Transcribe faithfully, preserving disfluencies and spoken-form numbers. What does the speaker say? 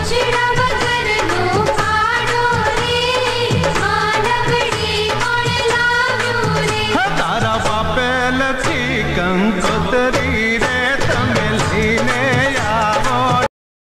પૂછડા વગરનો પાડો રે માનવડી કોણ લાવ્યું રે તારા બાપે લખી કંકો